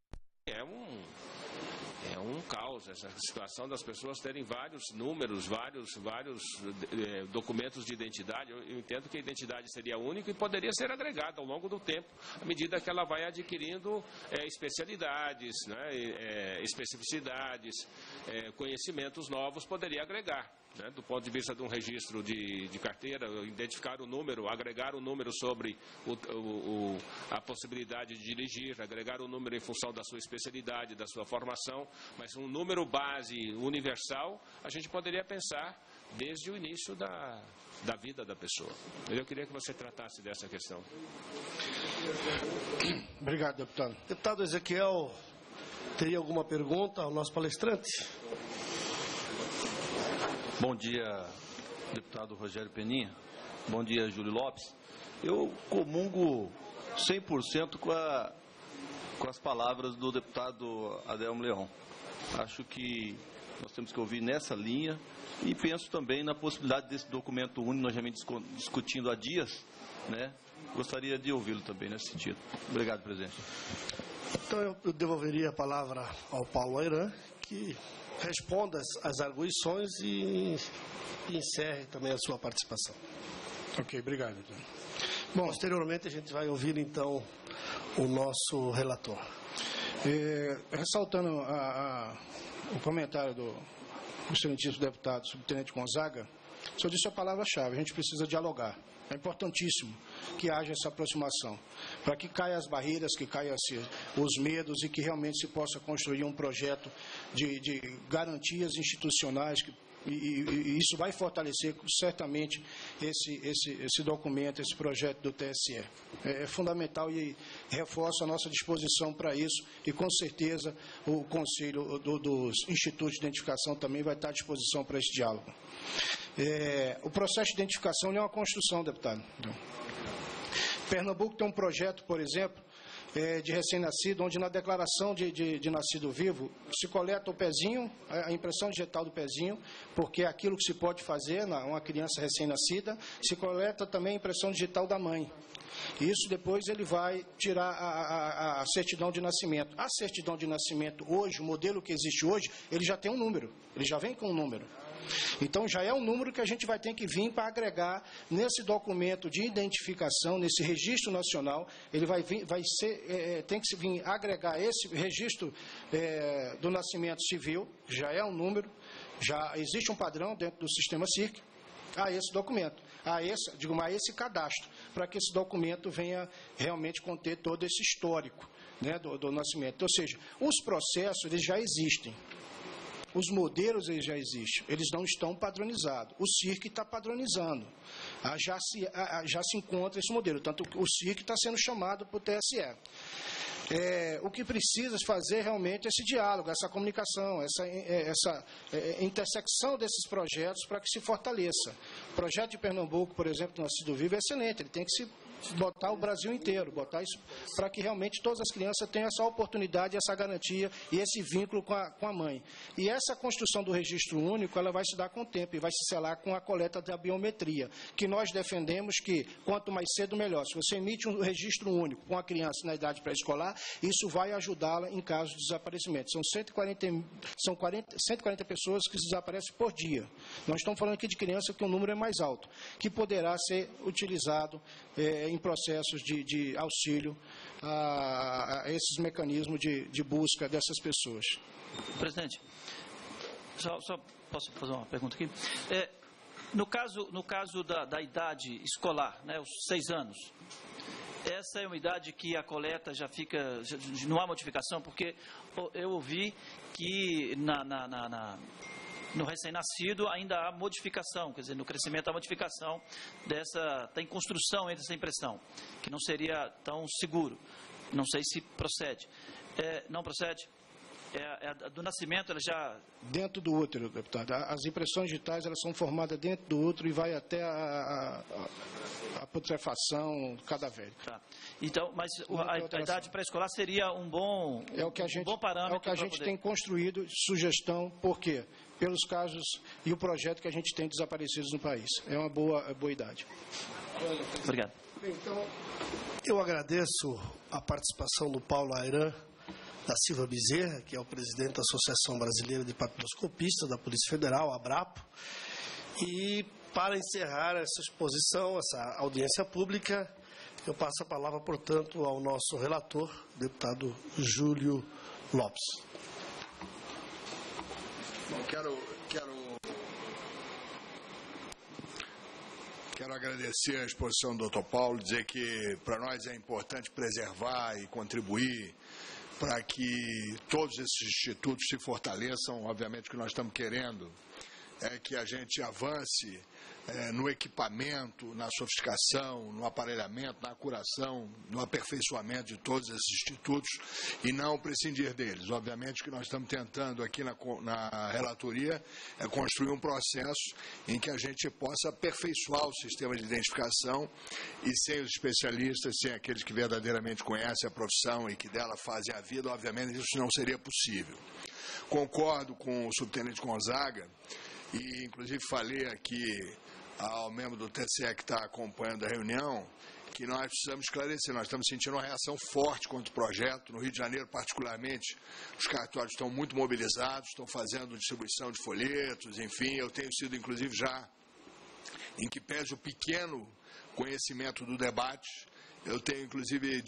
É um caos essa situação das pessoas terem vários números, vários documentos de identidade. Eu entendo que a identidade seria única e poderia ser agregada ao longo do tempo, à medida que ela vai adquirindo especialidades, especificidades, conhecimentos novos, poderia agregar. né, do ponto de vista de um registro de carteira, identificar o número, agregar o número sobre a possibilidade de dirigir, agregar o número em função da sua especialidade, da sua formação, mas um número base universal, a gente poderia pensar desde o início da vida da pessoa. Eu queria que você tratasse dessa questão. Obrigado, deputado. Deputado Ezequiel, teria alguma pergunta ao nosso palestrante? Bom dia, deputado Rogério Peninha. Bom dia, Júlio Lopes. Eu comungo 100% com as palavras do deputado Adelmo Leão. Acho que nós temos que ouvir nessa linha e penso também na possibilidade desse documento único, nós já vem discutindo há dias, né? Gostaria de ouvi-lo também nesse sentido. Obrigado, presidente. Então eu devolveria a palavra ao Paulo Ayran, que responda as arguições e encerre também a sua participação. Ok, obrigado. Bom, posteriormente a gente vai ouvir então o nosso relator. Ressaltando o comentário do excelentíssimo deputado subtenente Gonzaga, o senhor disse a palavra-chave: a gente precisa dialogar. É importantíssimo que haja essa aproximação, para que caiam as barreiras, que caiam os medos e que realmente se possa construir um projeto de garantias institucionais e isso vai fortalecer certamente esse documento, esse projeto do TSE. É fundamental e reforço a nossa disposição para isso e com certeza o Conselho dos Institutos de Identificação também vai estar à disposição para esse diálogo. O processo de identificação é uma construção, deputado. Pernambuco tem um projeto, por exemplo, de recém-nascido, onde na declaração de nascido vivo se coleta o pezinho, a impressão digital do pezinho, porque é aquilo que se pode fazer uma criança recém-nascida, se coleta também a impressão digital da mãe. Isso depois ele vai tirar a certidão de nascimento. A certidão de nascimento hoje, o modelo que existe hoje, ele já tem um número, ele já vem com um número. Então já é um número que a gente vai ter que vir para agregar nesse documento de identificação, nesse registro nacional. Ele tem que se vir agregar esse registro do nascimento civil, já é um número, já existe um padrão dentro do sistema CIRC, a esse documento, a esse cadastro, para que esse documento venha realmente conter todo esse histórico, né, do nascimento. Ou seja, os processos eles já existem. Os modelos eles já existem, eles não estão padronizados. O CIRC está padronizando. Já se encontra esse modelo, tanto o CIRC está sendo chamado para o TSE. O que precisa fazer realmente é esse diálogo, essa comunicação, essa intersecção desses projetos para que se fortaleça. O projeto de Pernambuco, por exemplo, do Nascido Vivo, é excelente, ele tem que se botar o Brasil inteiro, botar isso para que realmente todas as crianças tenham essa oportunidade, essa garantia e esse vínculo com a mãe. E essa construção do registro único, ela vai se dar com o tempo e vai se selar com a coleta da biometria, que nós defendemos que quanto mais cedo, melhor. Se você emite um registro único com a criança na idade pré-escolar, isso vai ajudá-la em caso de desaparecimento. São 140 pessoas que desaparecem por dia. Nós estamos falando aqui de criança que o número é mais alto, que poderá ser utilizado em processos de auxílio a esses mecanismos de busca dessas pessoas. Presidente, só posso fazer uma pergunta aqui? No caso da idade escolar, né, os 6 anos, essa é uma idade que a coleta já fica, não há modificação, porque eu ouvi que no recém-nascido ainda há modificação, quer dizer, no crescimento há modificação está em construção essa impressão, que não seria tão seguro. Não sei se procede. Não procede? Do nascimento, ela já... Dentro do útero, deputado. As impressões digitais, elas são formadas dentro do útero e vai até a putrefação cadavérica. Tá. Então, mas a idade pré-escolar seria um bom parâmetro. É o que a gente tem construído, sugestão, por quê? Pelos casos e o projeto que a gente tem desaparecidos no país. É uma boa idade. Obrigado. Então, eu agradeço a participação do Paulo Ayran da Silva Bezerra, que é o presidente da Associação Brasileira de Papiloscopistas da Polícia Federal, ABRAPO. E para encerrar essa exposição, essa audiência pública, eu passo a palavra, portanto, ao nosso relator, deputado Júlio Lopes. Bom, quero Quero agradecer a exposição do Dr. Paulo, dizer que para nós é importante preservar e contribuir para que todos esses institutos se fortaleçam. Obviamente o que nós estamos querendo é que a gente avance no equipamento, na sofisticação, no aparelhamento, na curação, no aperfeiçoamento de todos esses institutos e não prescindir deles. Obviamente o que nós estamos tentando aqui na relatoria é construir um processo em que a gente possa aperfeiçoar o sistema de identificação e sem os especialistas, sem aqueles que verdadeiramente conhecem a profissão e que dela fazem a vida, obviamente isso não seria possível. Concordo com o subtenente Gonzaga e inclusive falei aqui ao membro do TCE que está acompanhando a reunião, que nós precisamos esclarecer. Nós estamos sentindo uma reação forte contra o projeto. No Rio de Janeiro, particularmente, os cartórios estão muito mobilizados, estão fazendo distribuição de folhetos, enfim, eu tenho sido, inclusive, já, em que pese o pequeno conhecimento do debate, eu tenho, inclusive,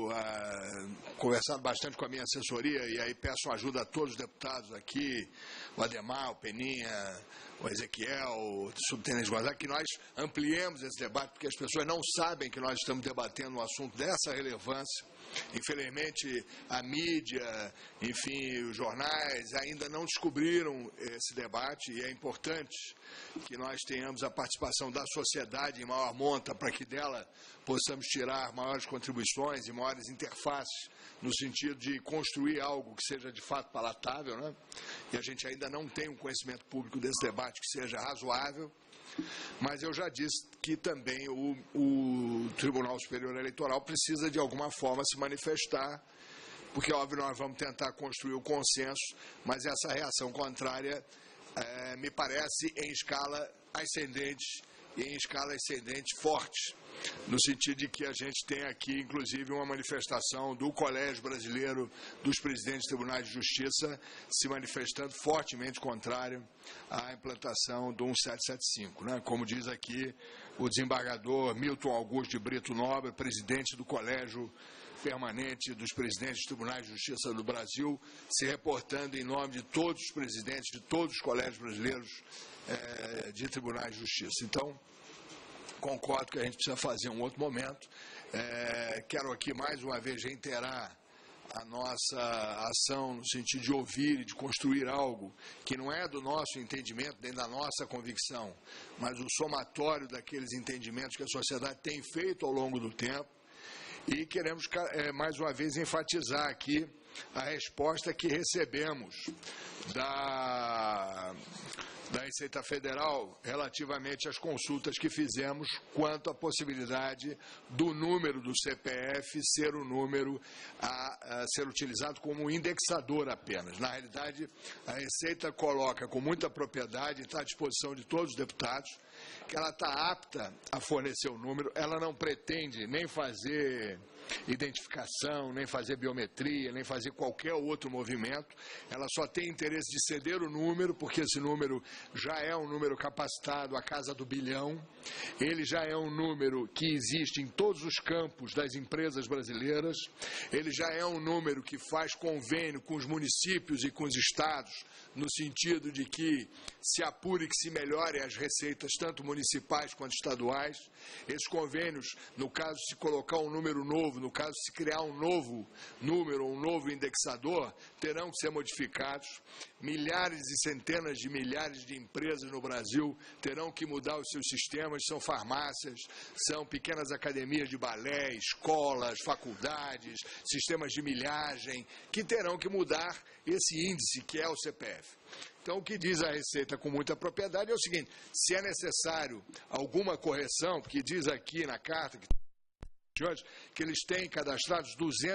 conversado bastante com a minha assessoria, e aí peço ajuda a todos os deputados aqui, o Ademar, o Peninha, o Ezequiel, o subtenente Gonzaga, que nós ampliemos esse debate, porque as pessoas não sabem que nós estamos debatendo um assunto dessa relevância. Infelizmente, a mídia, enfim, os jornais ainda não descobriram esse debate e é importante que nós tenhamos a participação da sociedade em maior monta para que dela possamos tirar maiores contribuições e maiores interfaces no sentido de construir algo que seja de fato palatável, né? E a gente ainda não tem um conhecimento público desse debate que seja razoável. Mas eu já disse que também o Tribunal Superior Eleitoral precisa de alguma forma se manifestar, porque óbvio nós vamos tentar construir o consenso, mas essa reação contrária me parece em escala ascendente e em escala ascendente forte, no sentido de que a gente tem aqui, inclusive, uma manifestação do Colégio Brasileiro dos Presidentes de Tribunais de Justiça se manifestando fortemente contrário à implantação do 1775. Né? Como diz aqui o desembargador Milton Augusto de Brito Nobre, presidente do Colégio Permanente dos Presidentes de Tribunais de Justiça do Brasil, se reportando em nome de todos os presidentes de todos os colégios brasileiros de Tribunais de Justiça. Então, concordo que a gente precisa fazer um outro momento. Quero aqui mais uma vez reiterar a nossa ação no sentido de ouvir e de construir algo que não é do nosso entendimento nem da nossa convicção, mas o somatório daqueles entendimentos que a sociedade tem feito ao longo do tempo. E queremos mais uma vez enfatizar aqui a resposta que recebemos da Receita Federal relativamente às consultas que fizemos quanto à possibilidade do número do CPF ser o número a ser utilizado como indexador apenas. Na realidade, a Receita coloca com muita propriedade, está à disposição de todos os deputados, que ela está apta a fornecer o número, ela não pretende nem fazer identificação, nem fazer biometria, nem fazer qualquer outro movimento, ela só tem interesse de ceder o número, porque esse número já é um número capacitado à casa do bilhão, ele já é um número que existe em todos os campos das empresas brasileiras, ele já é um número que faz convênio com os municípios e com os estados, no sentido de que se apure, que se melhore as receitas, tanto municipais quanto estaduais. Esses convênios, no caso de se colocar um número novo, no caso de se criar um novo número, um novo indexador, terão que ser modificados. Milhares e centenas de milhares de empresas no Brasil terão que mudar os seus sistemas, são farmácias, são pequenas academias de balé, escolas, faculdades, sistemas de milhagem, que terão que mudar esse índice que é o CPF. Então, o que diz a Receita com muita propriedade é o seguinte: se é necessário alguma correção, porque diz aqui na carta que eles têm cadastrados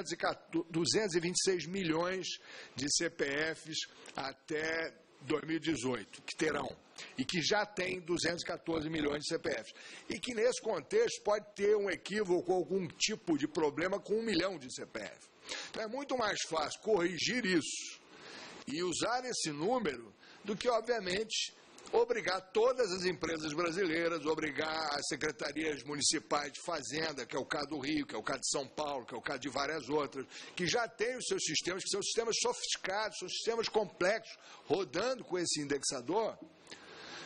226 milhões de CPFs até 2018, que terão, e que já tem 214 milhões de CPFs. E que nesse contexto pode ter um equívoco, algum tipo de problema com 1 milhão de CPF. Então é muito mais fácil corrigir isso e usar esse número do que, obviamente, obrigar todas as empresas brasileiras, obrigar as secretarias municipais de fazenda, que é o caso do Rio, que é o caso de São Paulo, que é o caso de várias outras, que já têm os seus sistemas, que são sistemas sofisticados, são sistemas complexos, rodando com esse indexador,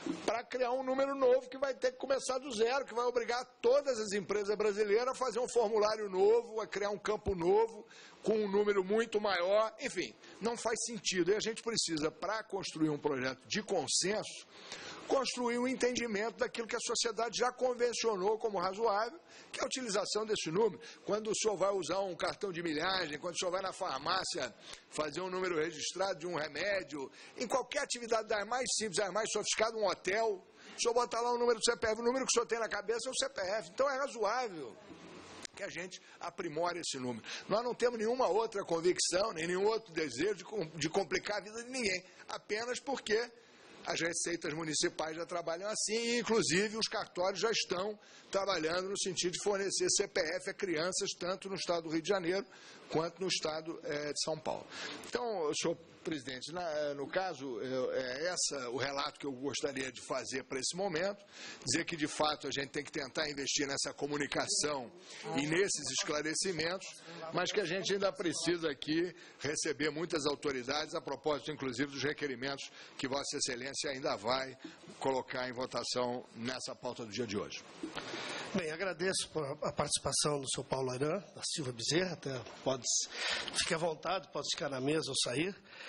para criar um número novo que vai ter que começar do zero, que vai obrigar todas as empresas brasileiras a fazer um formulário novo, a criar um campo novo, com um número muito maior. Enfim, não faz sentido. E a gente precisa, para construir um projeto de consenso, construir um entendimento daquilo que a sociedade já convencionou como razoável, que é a utilização desse número. Quando o senhor vai usar um cartão de milhagem, quando o senhor vai na farmácia fazer um número registrado de um remédio, em qualquer atividade das mais simples, das mais sofisticadas, um hotel, o senhor bota lá o número do CPF, o número que o senhor tem na cabeça é o CPF. Então é razoável que a gente aprimore esse número. Nós não temos nenhuma outra convicção, nem nenhum outro desejo de complicar a vida de ninguém, apenas porque as receitas municipais já trabalham assim, e inclusive os cartórios já estão trabalhando no sentido de fornecer CPF a crianças, tanto no estado do Rio de Janeiro quanto no estado de São Paulo. Então, senhor presidente, no caso, o relato que eu gostaria de fazer para esse momento, dizer que de fato a gente tem que tentar investir nessa comunicação e nesses esclarecimentos, mas que a gente ainda precisa aqui receber muitas autoridades, a propósito inclusive dos requerimentos que Vossa Excelência ainda vai colocar em votação nessa pauta do dia de hoje. Bem, agradeço a participação do senhor Paulo Ayran, da Silva Bezerra, até fique à vontade, pode ficar na mesa ou sair.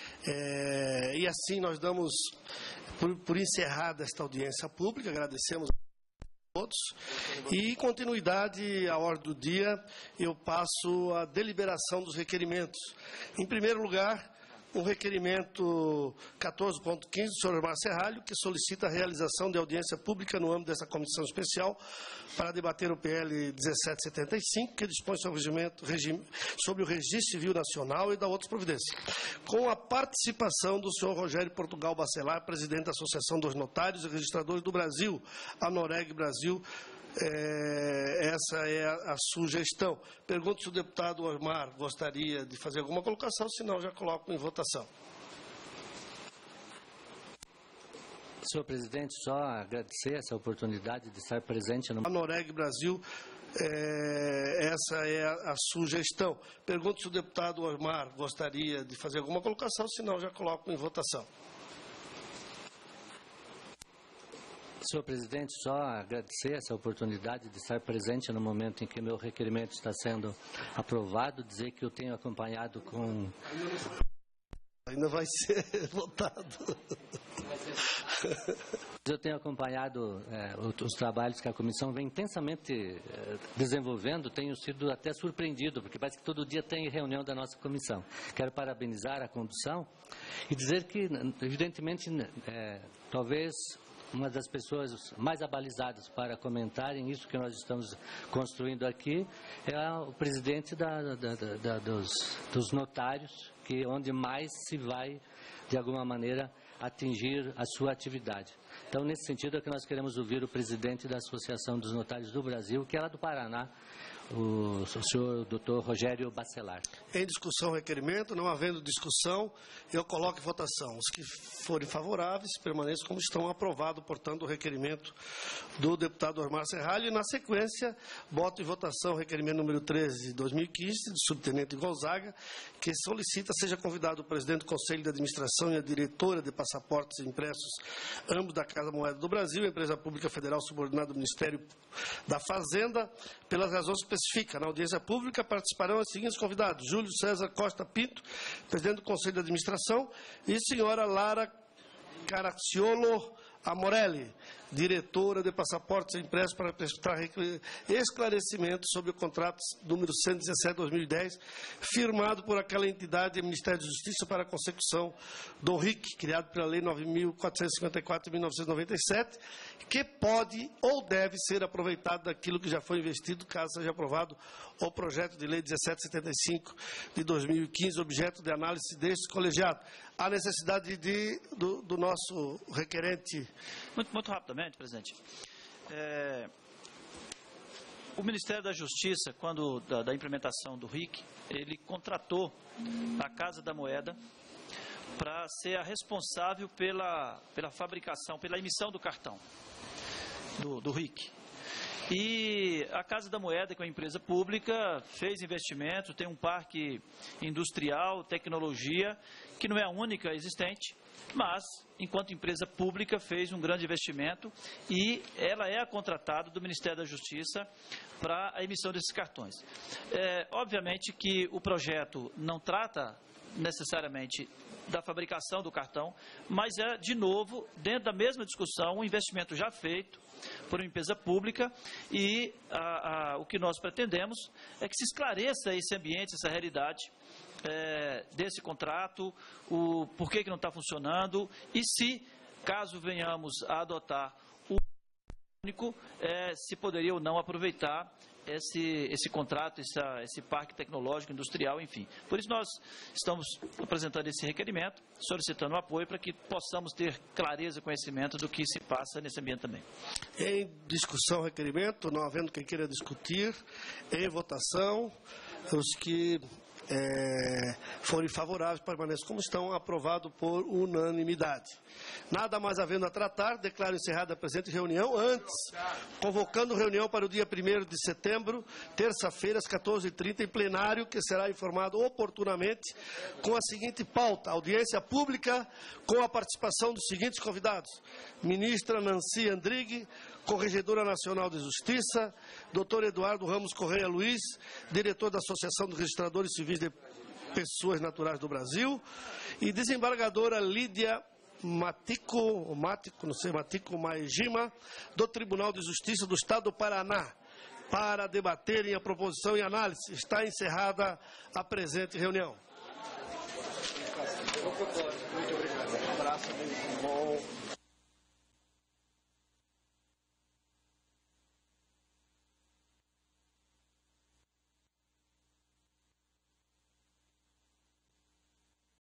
E assim nós damos por encerrada esta audiência pública, agradecemos a todos. E em continuidade à ordem do dia, eu passo a deliberação dos requerimentos. Em primeiro lugar, o requerimento 14.15 do senhor Osmar Serralho, que solicita a realização de audiência pública no âmbito dessa comissão especial para debater o PL 1775, que dispõe sobre o Registro Civil Nacional e da outras providências, com a participação do senhor Rogério Portugal Bacelar, presidente da Associação dos Notários e Registradores do Brasil, a Noreg Brasil. Essa é a sugestão. Pergunto se o deputado Osmar gostaria de fazer alguma colocação, senão já coloco em votação. Senhor presidente, só agradecer essa oportunidade de estar presente no... A Noreg Brasil, essa é a sugestão. Pergunto se o deputado Osmar gostaria de fazer alguma colocação, senão já coloco em votação. Senhor presidente, só agradecer essa oportunidade de estar presente no momento em que meu requerimento está sendo aprovado, dizer que eu tenho acompanhado com... Ainda vai ser votado. Eu tenho acompanhado os trabalhos que a comissão vem intensamente desenvolvendo, tenho sido até surpreendido, porque parece que todo dia tem reunião da nossa comissão. Quero parabenizar a condução e dizer que, evidentemente, talvez uma das pessoas mais abalizadas para comentarem isso que nós estamos construindo aqui é o presidente dos notários, onde mais se vai, de alguma maneira, atingir a sua atividade. Então, nesse sentido, é que nós queremos ouvir o presidente da Associação dos Notários do Brasil, que é lá do Paraná, o senhor doutor Rogério Bacelar. Em discussão o requerimento, não havendo discussão, eu coloco em votação. Os que forem favoráveis, permaneçam como estão. Aprovado, portanto, o requerimento do deputado Osmar Serralho. E, na sequência, boto em votação o requerimento número 13 de 2015, do subtenente Gonzaga, que solicita seja convidado o presidente do Conselho de Administração e a diretora de passaportes impressos, ambos da Casa Moeda do Brasil, empresa pública federal subordinada ao Ministério da Fazenda, pelas razões que especifica. Na audiência pública participarão os seguintes convidados: Júlio César Costa Pinto, presidente do Conselho de Administração, e senhora Lara Caracciolo Amorelli, diretora de passaportes impressos, para prestar esclarecimentos sobre o contrato número 117/2010, firmado por aquela entidade do Ministério da Justiça para a consecução do RIC, criado pela Lei 9.454 de 1997, que pode ou deve ser aproveitado daquilo que já foi investido, caso seja aprovado o projeto de Lei 1775 de 2015, objeto de análise deste colegiado. A necessidade do nosso requerente. Muito rapidamente, presidente. O Ministério da Justiça, quando da implementação do RIC, ele contratou a Casa da Moeda para ser a responsável pela fabricação, pela emissão do cartão do RIC. E a Casa da Moeda, que é uma empresa pública, fez investimento, tem um parque industrial, tecnologia, que não é a única existente, mas, enquanto empresa pública, fez um grande investimento e ela é a contratada do Ministério da Justiça para a emissão desses cartões. Obviamente que o projeto não trata necessariamente da fabricação do cartão, mas é, de novo, dentro da mesma discussão, um investimento já feito por uma empresa pública e o que nós pretendemos é que se esclareça esse ambiente, essa realidade desse contrato, o porquê que não está funcionando e se, caso venhamos a adotar o único, se poderia ou não aproveitar esse contrato, esse parque tecnológico, industrial, enfim. Por isso nós estamos apresentando esse requerimento, solicitando apoio para que possamos ter clareza e conhecimento do que se passa nesse ambiente também. Em discussão, requerimento, não havendo quem queira discutir, em votação, os que forem favoráveis permaneçam como estão, aprovado por unanimidade. Nada mais havendo a tratar, declaro encerrada a presente reunião, antes, convocando reunião para o dia 1º de setembro, terça-feira, às 14h30, em plenário, que será informado oportunamente com a seguinte pauta: audiência pública com a participação dos seguintes convidados: ministra Nancy Andrighi, Corregedora Nacional de Justiça, Dr. Eduardo Ramos Correia Luiz, diretor da Associação dos Registradores Civis de Pessoas Naturais do Brasil, e desembargadora Lídia Matico Maegima, do Tribunal de Justiça do Estado do Paraná, para debaterem a proposição e análise. Está encerrada a presente reunião. Muito obrigado. Um abraço, muito bom.